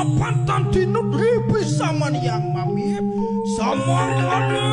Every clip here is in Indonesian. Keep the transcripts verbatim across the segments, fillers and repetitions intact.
pantan dinut ribi saman yang mami samang ada.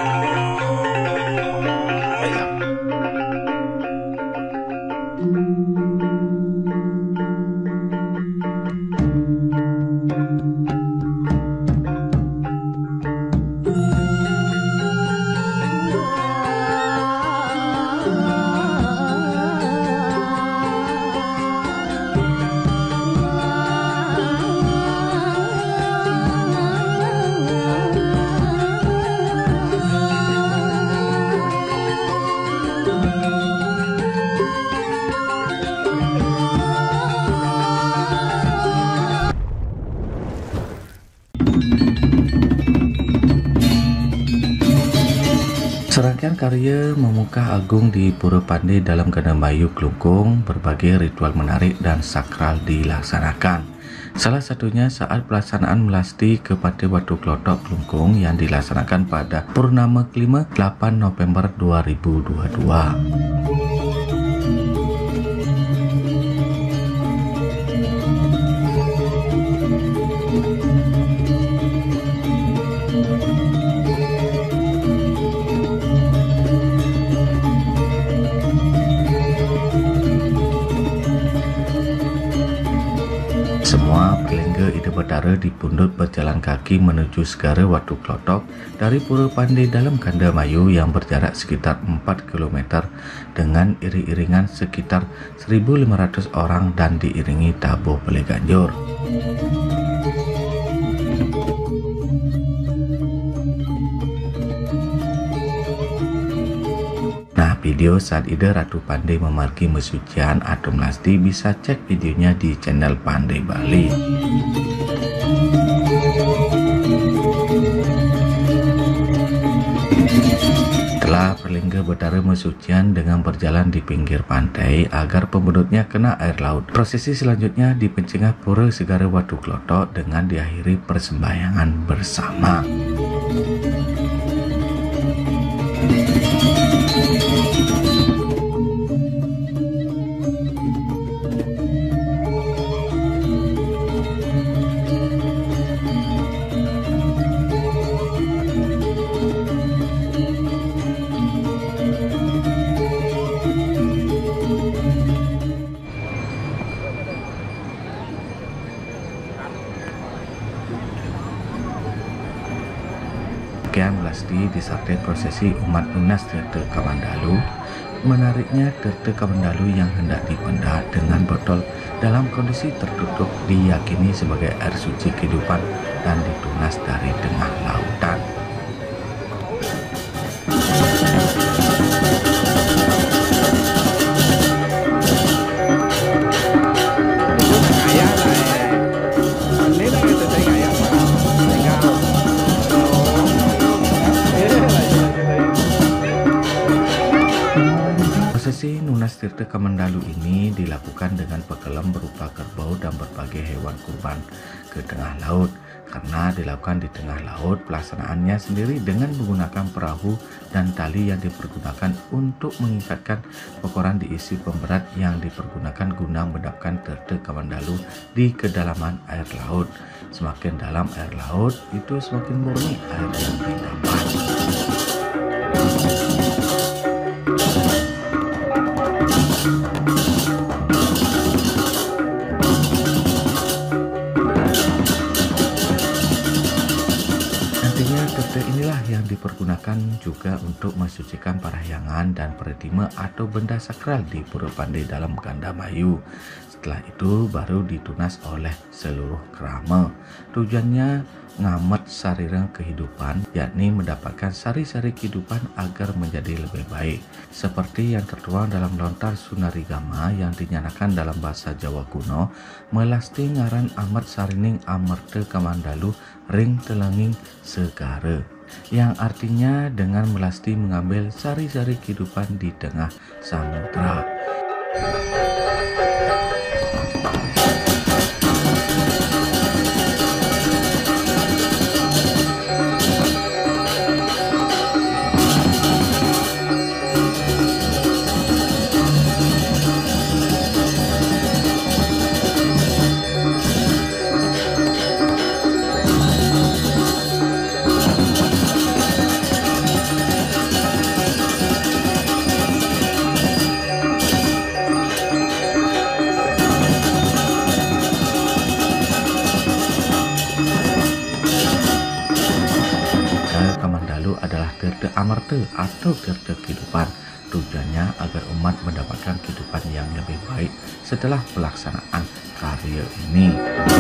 Serangkaian karya Memuka Agung di Pura Pandai dalam Gandamayu Kelungkung, berbagai ritual menarik dan sakral dilaksanakan. Salah satunya saat pelaksanaan melasti ke Pantai Watu Klotok Kelungkung yang dilaksanakan pada Purnama kelima delapan November dua ribu dua puluh dua. Semua pelengga Ida Betara dipundut berjalan kaki menuju Segara Watu Klotok dari Pura Pandai dalam Gandamayu yang berjarak sekitar empat kilometer dengan iring-iringan sekitar seribu lima ratus orang dan diiringi tabuh pelai ganjur. Nah, video saat Ida Ratu Pandai memargi mesucian atau melasti bisa cek videonya di channel Pandai Bali. Setelah pelengga Betara mesucian dengan berjalan di pinggir pantai agar pembenutnya kena air laut, prosesi selanjutnya di pencengah Pura Segara Watu Klotok dengan diakhiri persembahyangan bersama. Rangkaian melasti disertai prosesi umat lunas Tirta Kamandalu. Menariknya Tirta Kamandalu yang hendak dipendah dengan botol dalam kondisi tertutup diyakini sebagai air suci kehidupan dan ditunas dari tengah lautan. Prosesi Nunas Tirta Kamandalu ini dilakukan dengan pekelam berupa kerbau dan berbagai hewan kurban ke tengah laut. Karena dilakukan di tengah laut, pelaksanaannya sendiri dengan menggunakan perahu dan tali yang dipergunakan untuk mengikatkan kokoran diisi pemberat yang dipergunakan guna mendapatkan Tirta Kamandalu di kedalaman air laut. Semakin dalam air laut, itu semakin murni air yang didapat. Nantinya Tirta inilah yang dipergunakan juga untuk mensucikan parahyangan dan pertima atau benda sakral di Pura Pandai dalam Gandamayu. Setelah itu baru ditunas oleh seluruh kerama. Tujuannya ngamat sarira kehidupan, yakni mendapatkan sari-sari kehidupan agar menjadi lebih baik. Seperti yang tertuang dalam lontar Sunarigama yang dinyatakan dalam bahasa Jawa kuno, melasti ngaran amat sarining amerta Kamandalu ring telenging segara, yang artinya dengan melasti mengambil sari-sari kehidupan di tengah samudra. gerte atau gerte kehidupan. Tujuannya agar umat mendapatkan kehidupan yang lebih baik setelah pelaksanaan karya ini.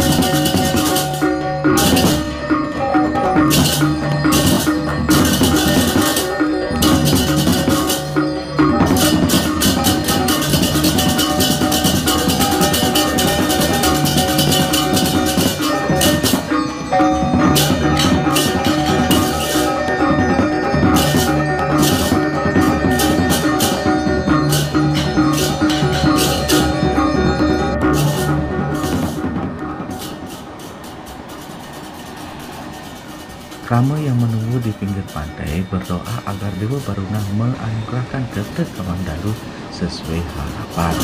Ramai yang menunggu di pinggir pantai berdoa agar Dewa Baruna menganugerahkan gerte Kamangdalu sesuai harapan.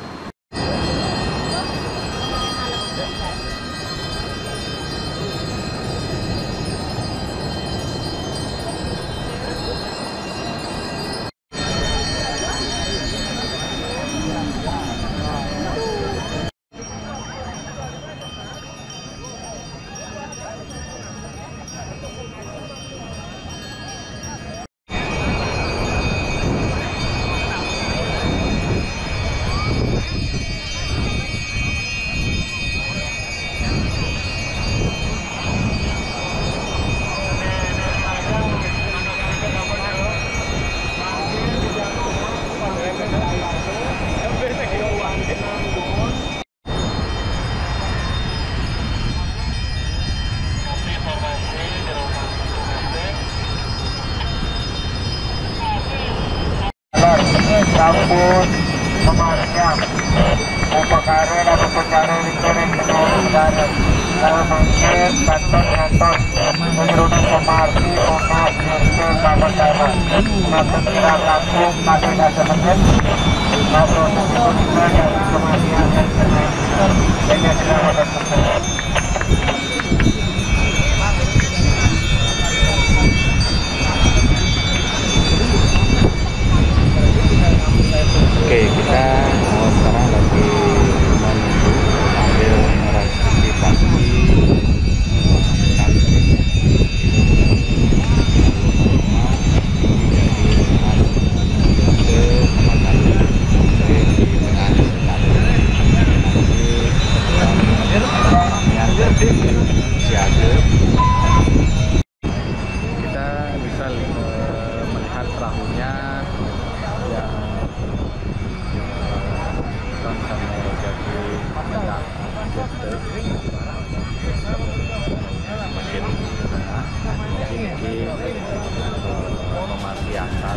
Sampun pemarnya upakare dan upakare ditulis dengan negara kalau mungkin kantor kantor menurut pemarti umat untuk kawan-kawan maksud kira langsung pada dasar menit maupun sebelumnya yang kematian dengan segala tersebut. Oke, kita oh, sekarang lagi menunggu sambil mereaktivasi kita bisa uh, melihat perahunya yang sama jadi banyak gerte mungkin tinggi memati asal.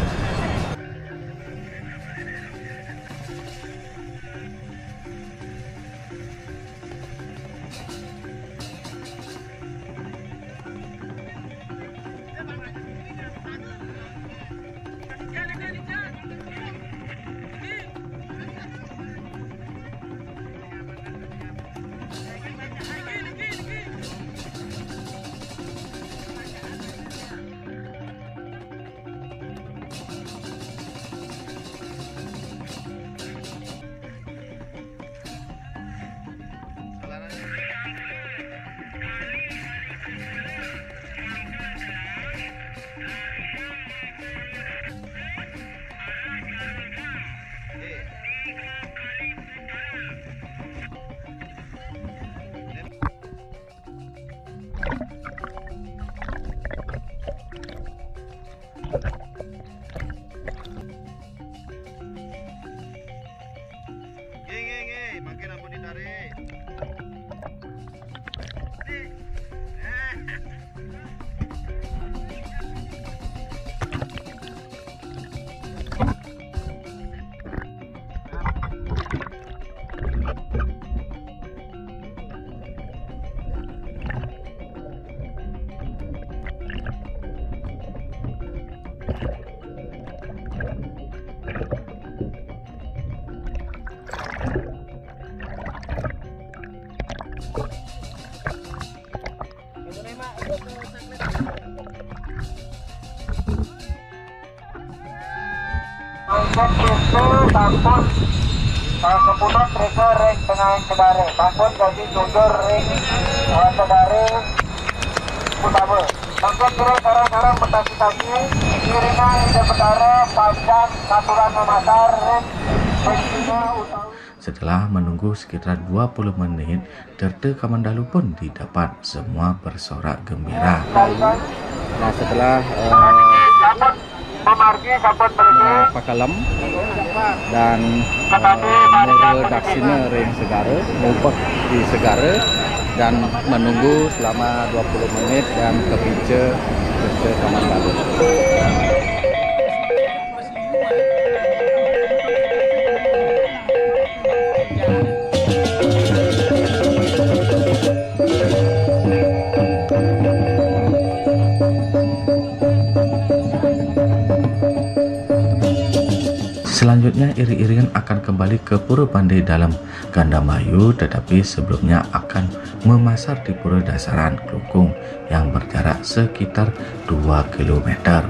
Makin ampun ditarik. Untuk itu sampun kemudian mereka ring dengan sedare sampun jadi jujur ring sedare utama Untuk terus orang-orang bertaki kaki, kiriman ide betara, panjang, aturan memasar, begitu utawi. Setelah menunggu sekitar dua puluh menit, Derde Kamandalu pun didapat. Semua bersorak gembira. Nah, setelah Sabut memargi, sabut berisi, uh, pakalem dan meredaksinya ring segara, ngumpet di segara dan menunggu selama dua puluh menit dan kepice Derde Kamandalu. Selanjutnya iring-iringan akan kembali ke Pura Pandai dalam Gandamayu, tetapi sebelumnya akan memasar di Pura Dasaran Klungkung yang berjarak sekitar dua kilometer.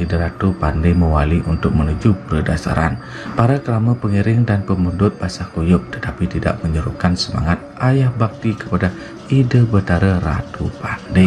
Ide Ratu pandai mewali untuk menuju perdasaran. Para kelama pengiring dan pemundut basah kuyup, tetapi tidak menyerukan semangat ayah bakti kepada Ide Betara Ratu Pandai.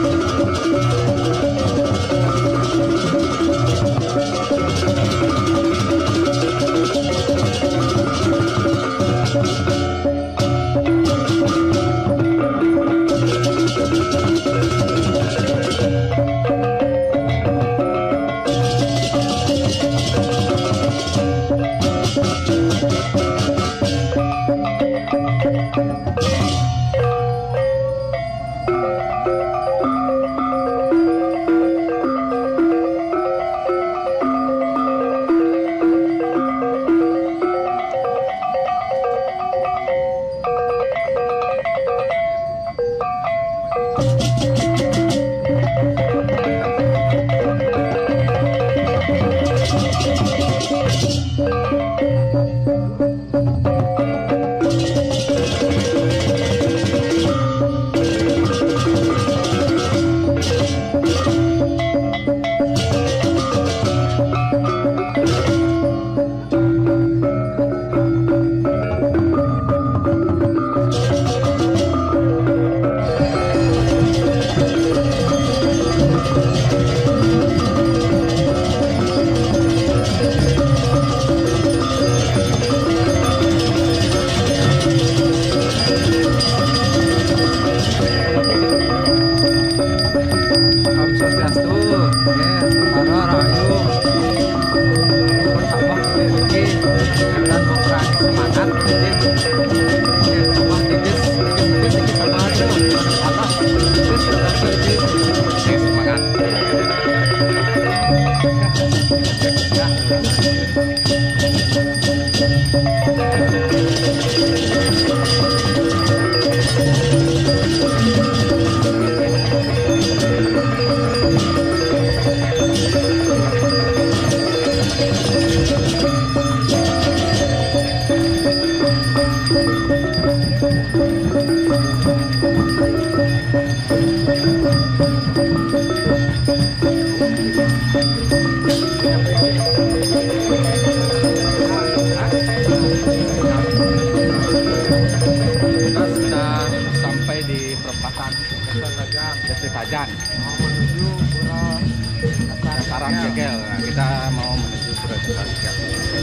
Sarang Cekel. Nah, kita mau menuju Pura Sarang Cekel.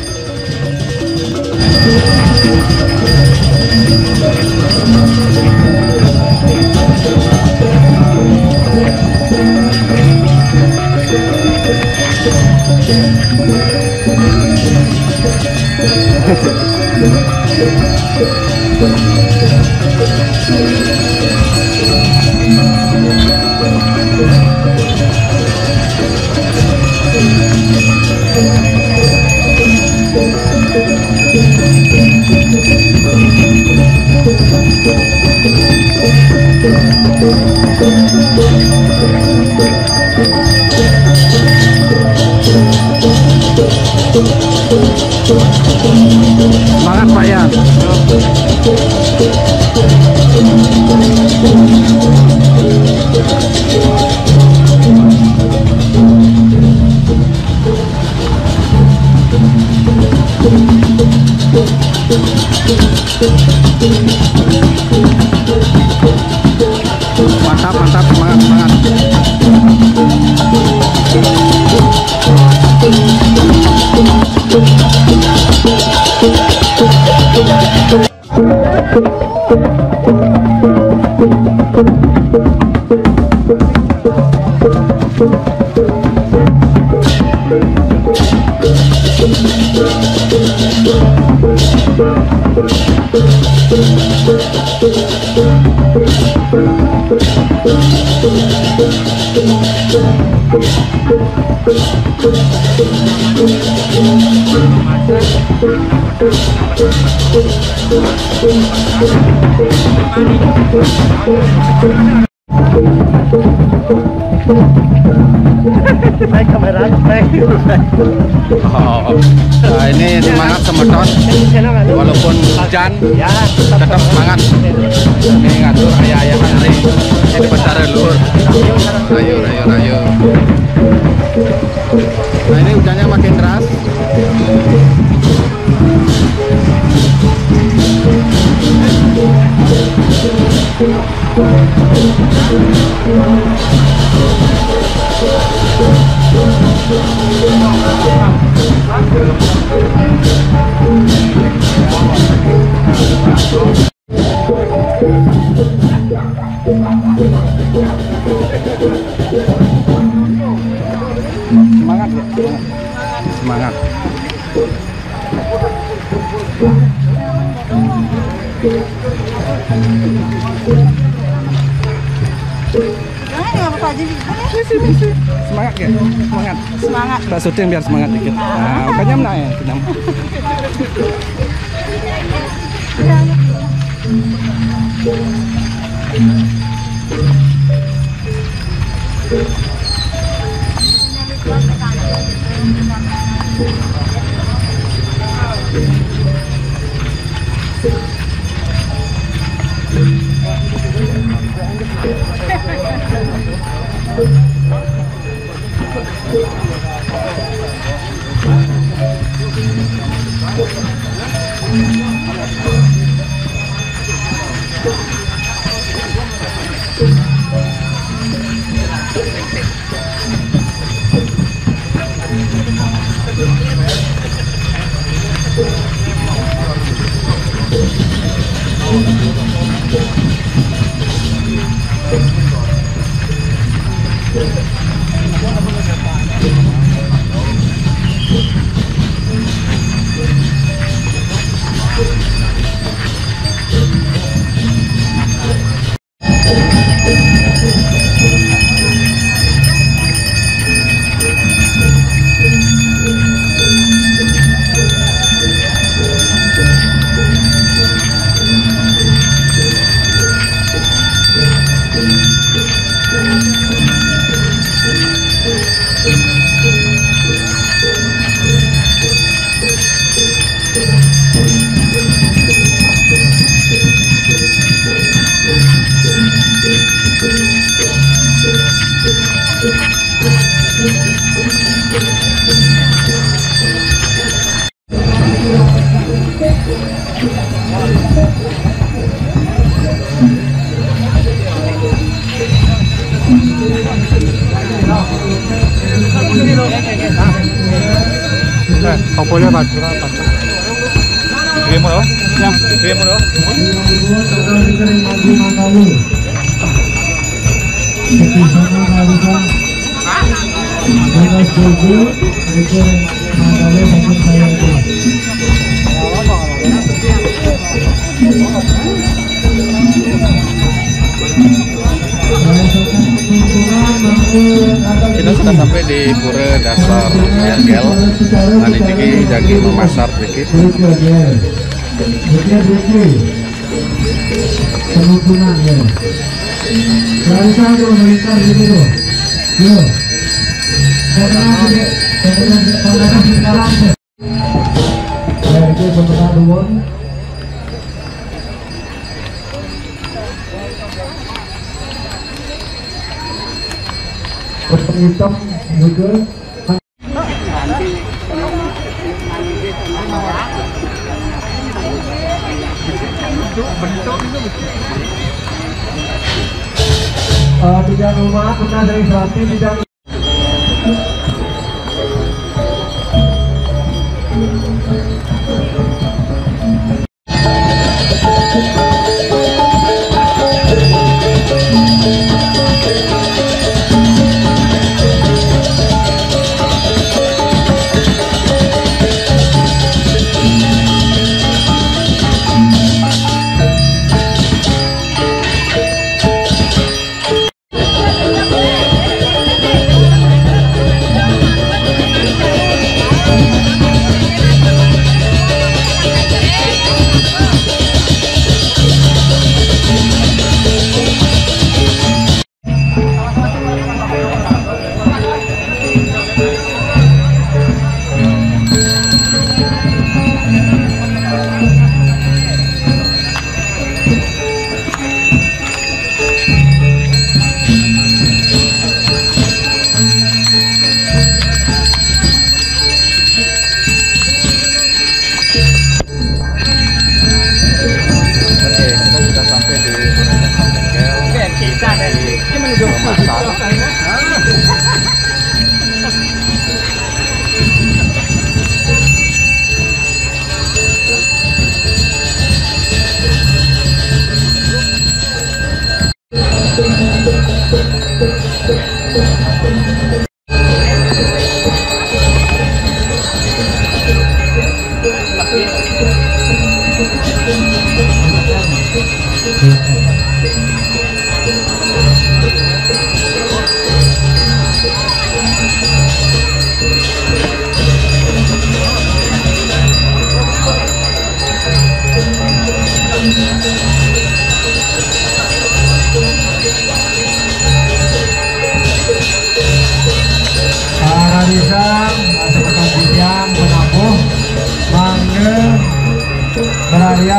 Semangat Pak ya. Mantap, mantap, semangat, semangat. Baik kamera, baik. Oh, nah ini semangat semedot, walaupun hujan, tetap semangat. Ini ngatur ayah-ayahan ini, ini Betara Luhur. Ayo, ayo, ayo. Nah ini hujannya makin deras. Semangat ya, semangat. Semangat ya, semangat. Semangat. Mbak syuting biar semangat dikit. Nah, makanya menang ya, senam. Opo-nya Pak, berapa? Kirim dulu. Ya, kirim dulu. Kita sudah sampai di Pura Dasar Yanggel. Nah ini tinggi jagi memasar sedikit. Hitam juga uh, tidak rumah pernah dari Selati tidak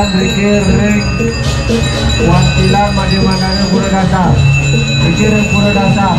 Rikir Ring Wantilan Madimanana Pura Dasar. Rikir Ring Pura Dasar.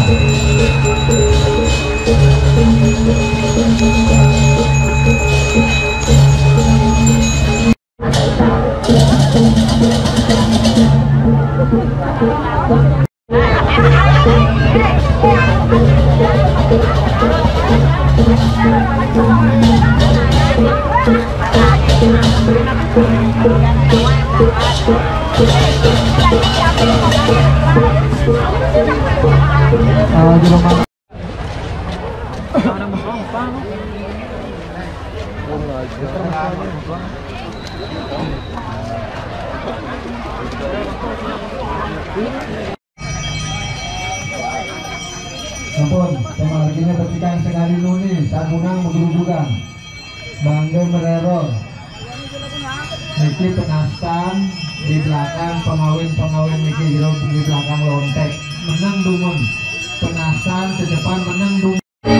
Sampun, tema laginya petikan sekali nuni, sabunang menggerubukan, bangga mererol. Niki penastan di belakang pengawin-pengawin niki jero di belakang lontek, menang dumun. Penastan ke depan menang dumun.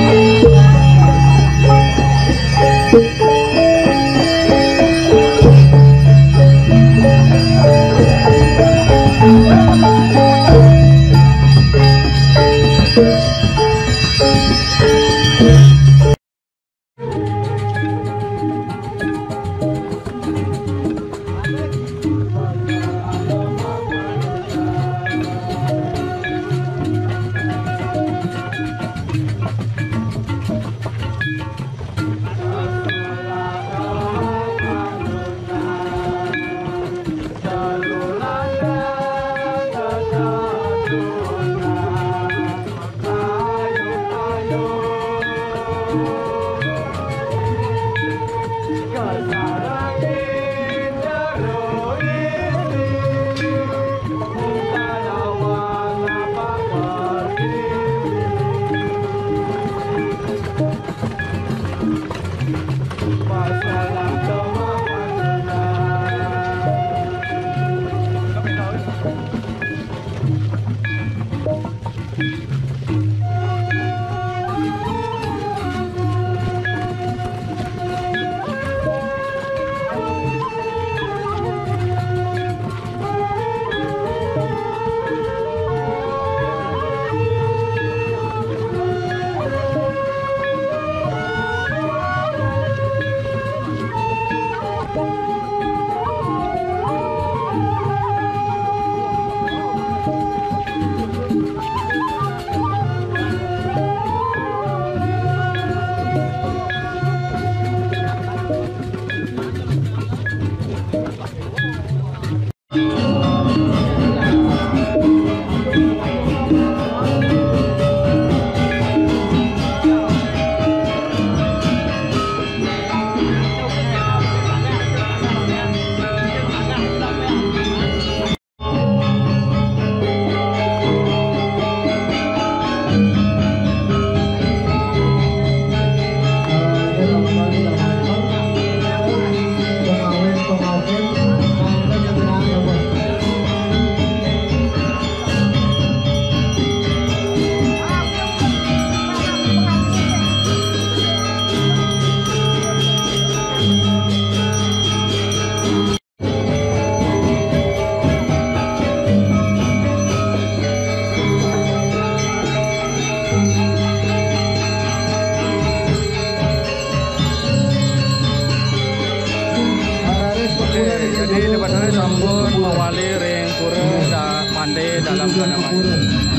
sampun mewali ring pura da pandai dalam Gandamanyu.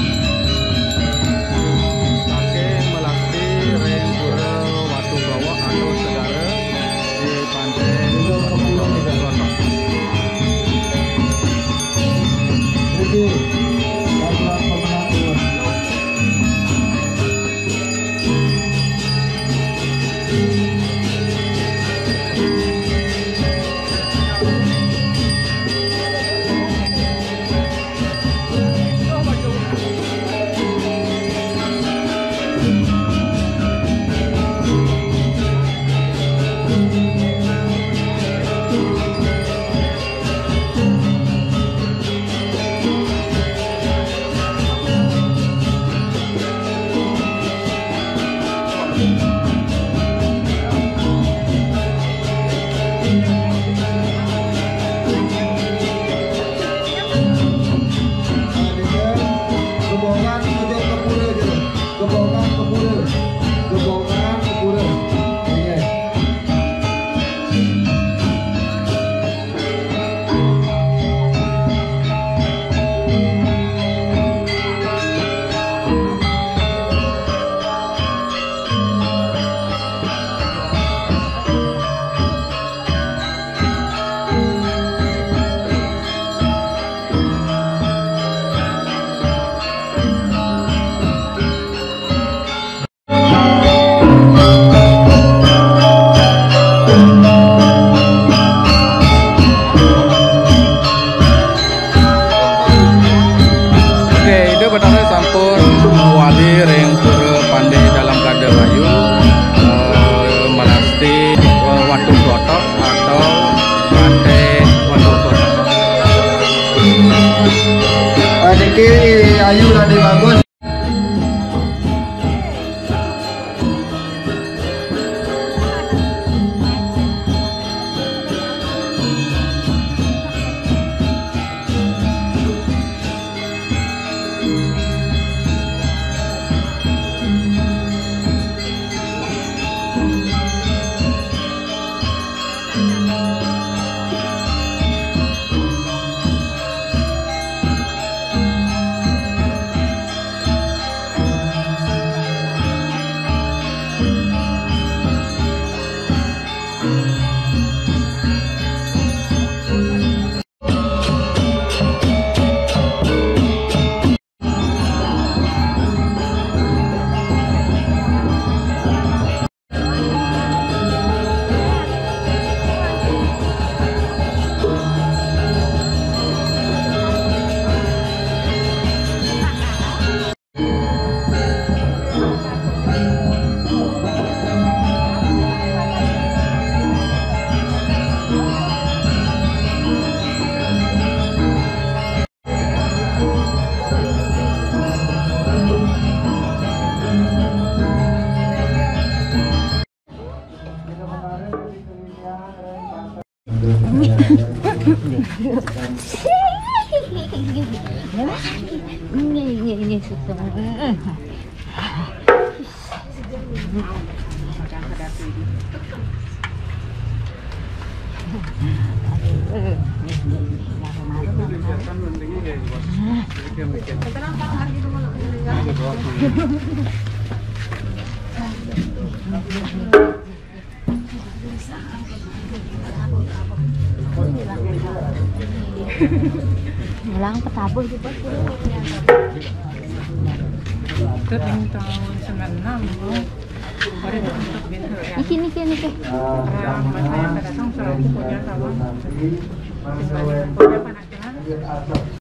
Saking melasti ring pura Watu Bawah atau Segara di pantai Rahayu tadi bagus. Ini ini ini susah. Walang petaboy di bawah. Itu yang tahun sembilan puluh enam, baru itu untuk bintu ya. Niki niki niki. Orang masa yang datang selalu punya sama. Tinggal punya panasnya.